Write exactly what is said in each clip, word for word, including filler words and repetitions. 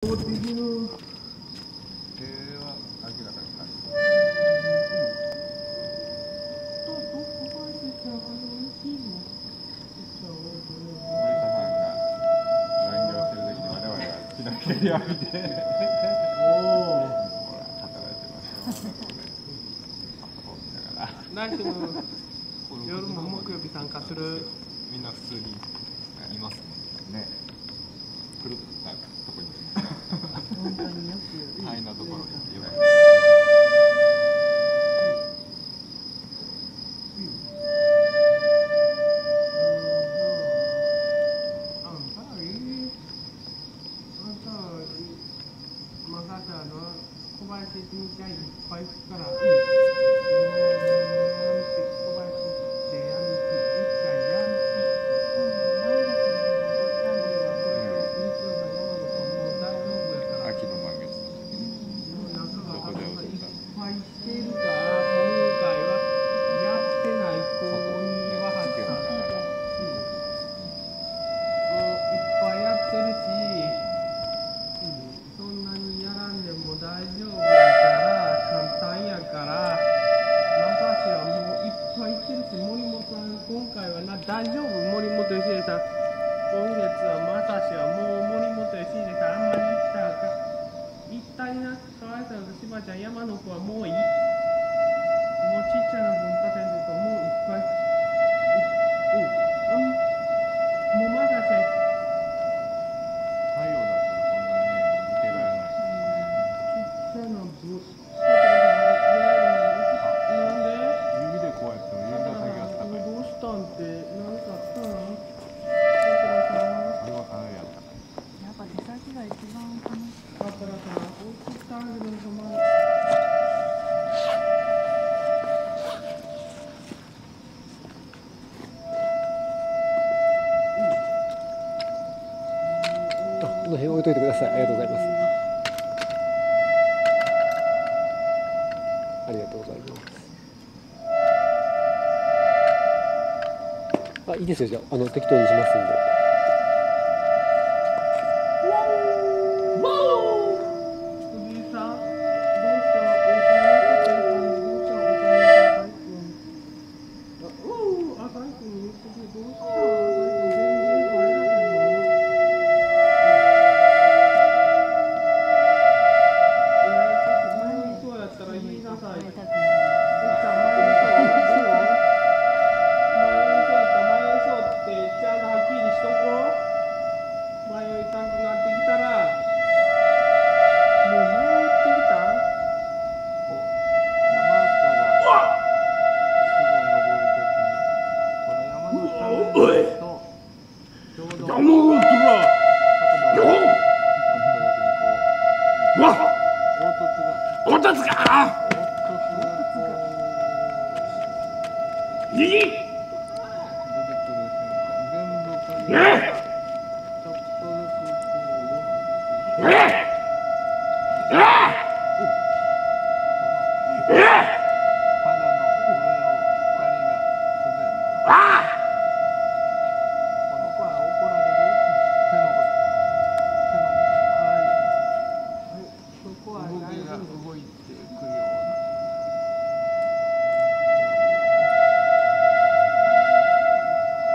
来週も夜も木曜日参加するみんな普通にいますね。来るとこに本当によく大変なところに言われる。 大丈夫、森本芳恵さん。今月はまさしはもう森本芳恵さんあんまり行ったか行ったりな。かわいそうなしばちゃん、山の子はもういい。もうちっちゃな文化展とかもういっぱい。うん、うん、もうまさし太陽だったらこんなに見てられない。 ちっちゃな文なんで指でこうやっても指の先が高い。 どうしたんって何かあったの？ あれはかなりあったかい。 やっぱ手先が一番楽しい。 だからさ、大きくしてあげるのかな。 この辺置いといてください。ありがとうございます。ありがとうございます。あ、いいですよ。じゃあ、あの適当にしますんで。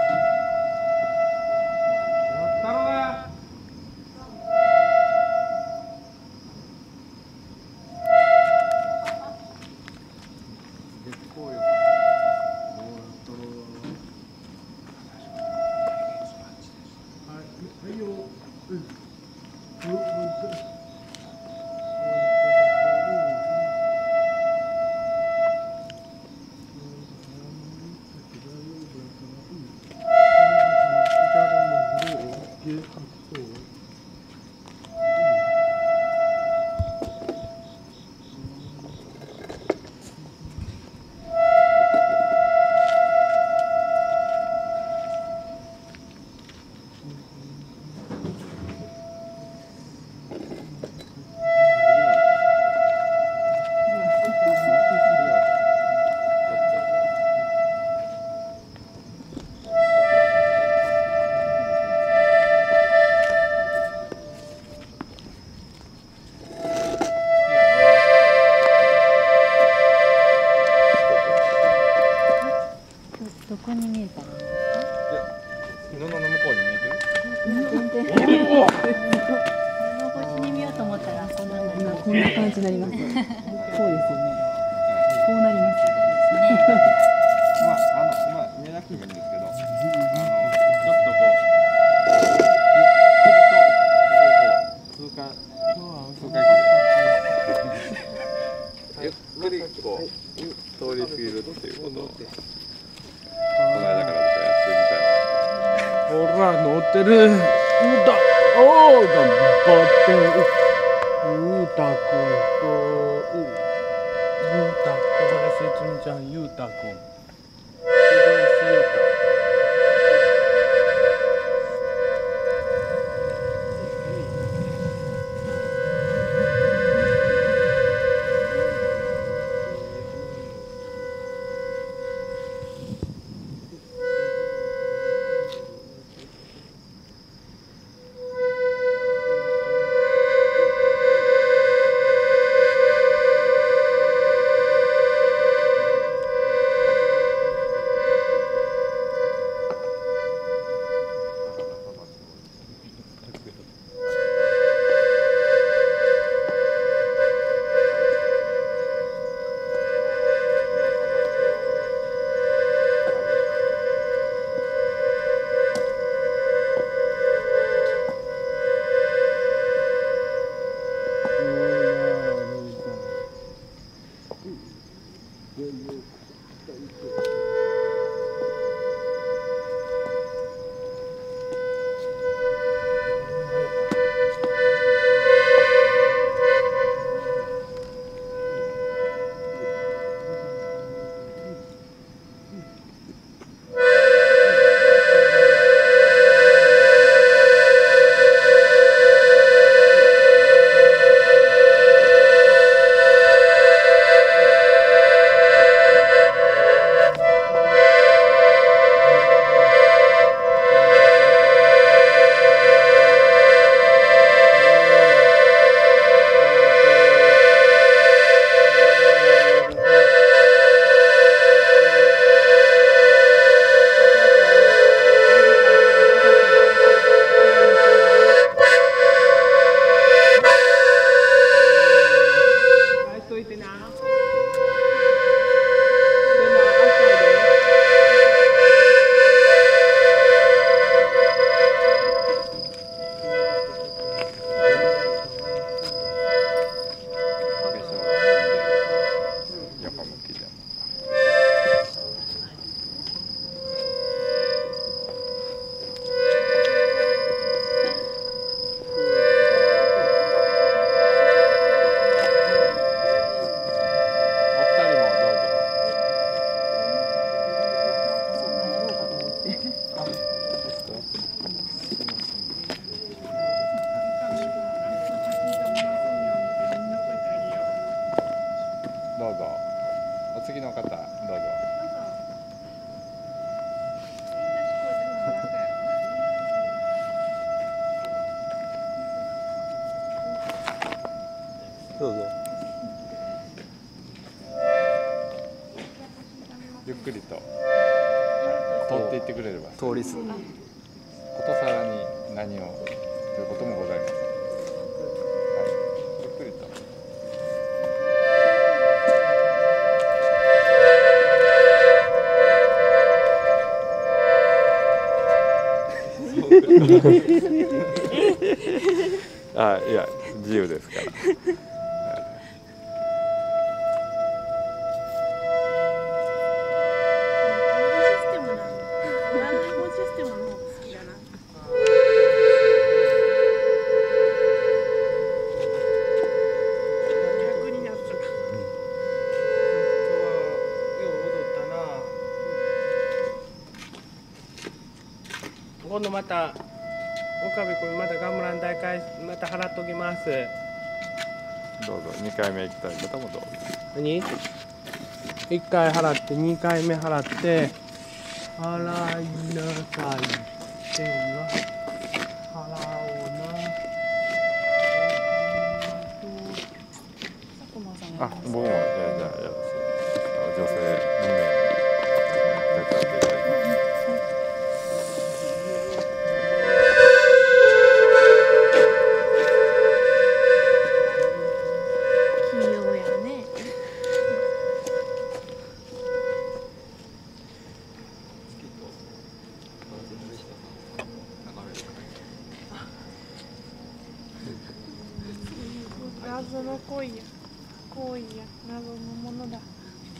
あこんな感じになります。そうですよね。こうなります。 まああのまあ見えなくてもいいんですけど、あのちょっとこうゆっくりとこう通過通過機でゆっくりこう通り過ぎるっていうことをこの間から僕はやってみたいな。 ほら乗ってる。うだ。おお頑張って。うたくんとう。ゆうた小林つみちゃんゆうたくん。小林ゆうた。 どうぞ。お次の方どうぞ。 どうぞ。 ゆっくりと通っていってくれれば。 通りす。 ことさらに何をということもございます。はい、ゆっくりと。あ、いや自由ですから。 今度また岡部君またガムラン大会また払っときます。 どうぞにかいめ行きたい方もどうぞ。 何？いっかい払ってにかいめ払って払いなさいっていうわ。払おうな。 あ、僕もじゃあじゃあやるし、女性にめいに手伝っていただきます。 謎の恋や行為や謎のものだ。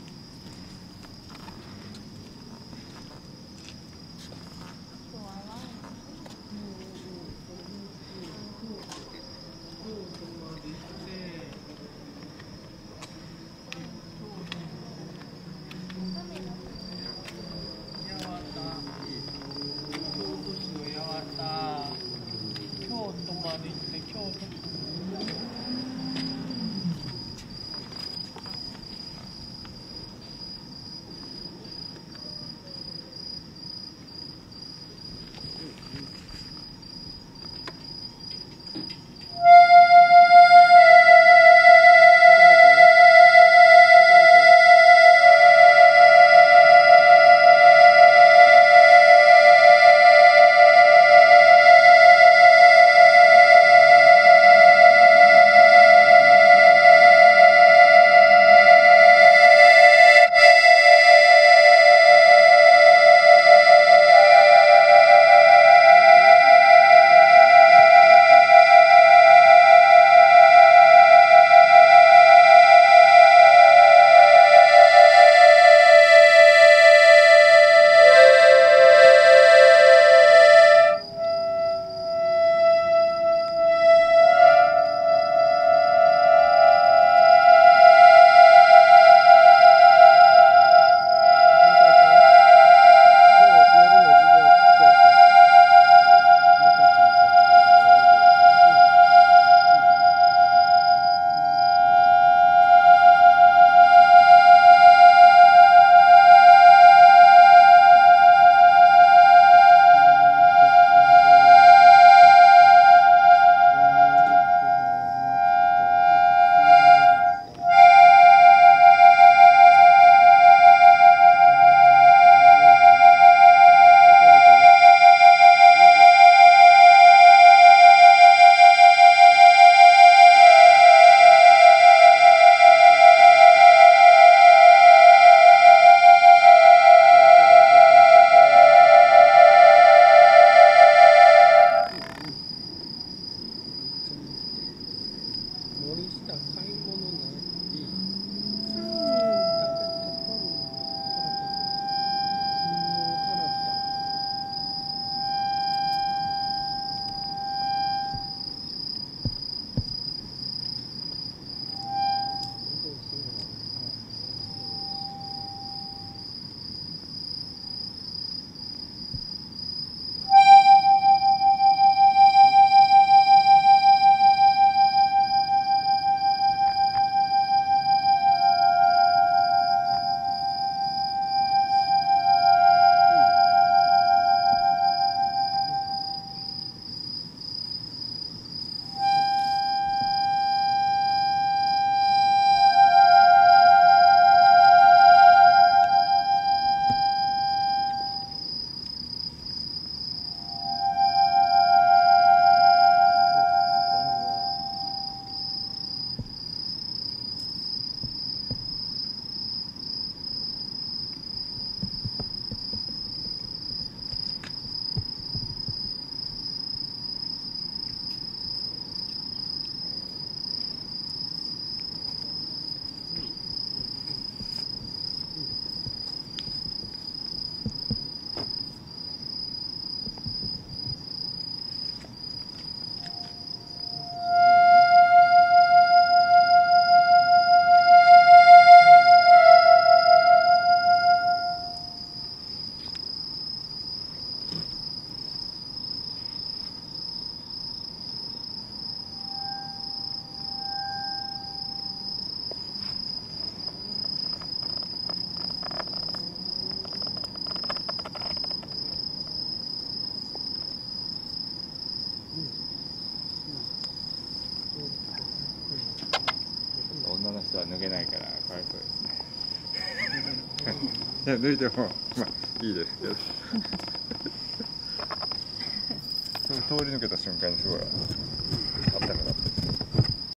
女の人は脱げないからかわいそうですね。いや脱いでもまあいいですけど通り抜けた瞬間にすごいあったかかったです。